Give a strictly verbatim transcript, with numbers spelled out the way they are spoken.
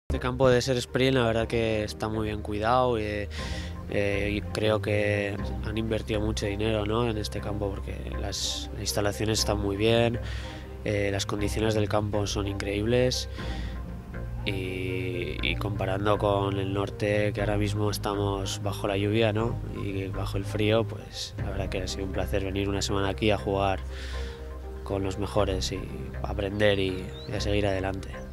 Este campo de Ser Sprint la verdad que está muy bien cuidado y, eh, y creo que han invertido mucho dinero, ¿no?, en este campo porque las instalaciones están muy bien, eh, las condiciones del campo son increíbles y, y comparando con el norte, que ahora mismo estamos bajo la lluvia, ¿no?, y bajo el frío, pues la verdad que ha sido un placer venir una semana aquí a jugar con los mejores y aprender y, y a seguir adelante.